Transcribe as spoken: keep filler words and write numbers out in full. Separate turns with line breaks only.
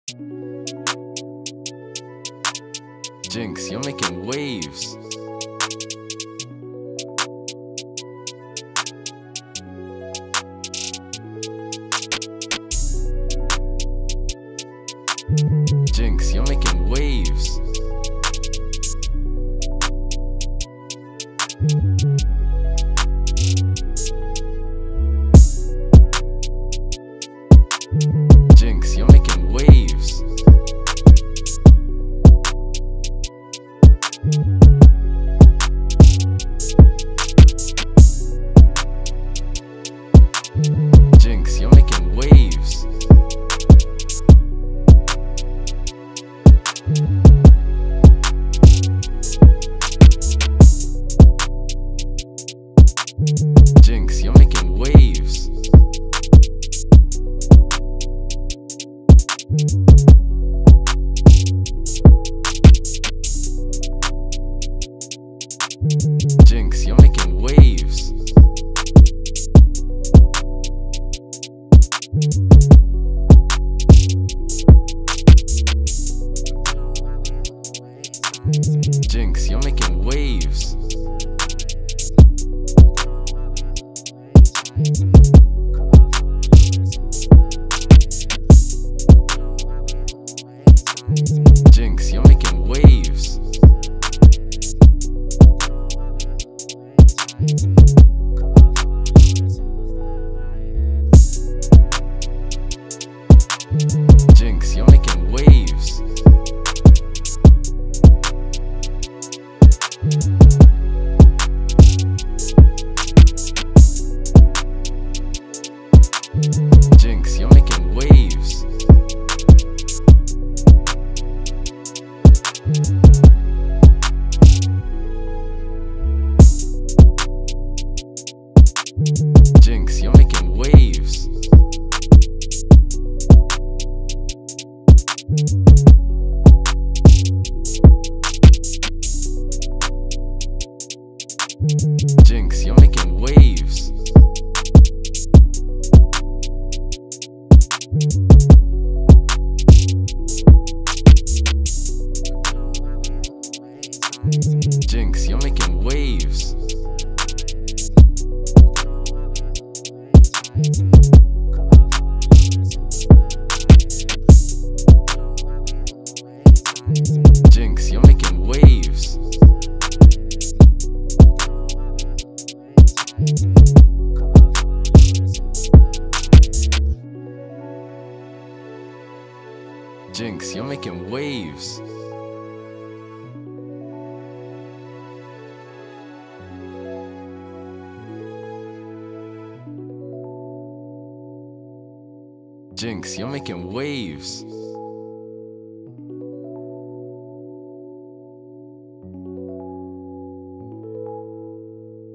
Jinx, you're making waves. Jinx, you're making waves. Jinx, you're making waves. Jinx, you're making waves. Jinx, you're making waves. Jinx, you're making waves. Jinx, you're making waves. Jinx, you're making waves. Jinx, you're making waves. Jinx, you're making waves. Jinx, you're making waves. Jinx, you're making waves. Jinx, you're making waves. Jinx, you're making waves. Jinx, you're making waves. Jinx, you're making waves.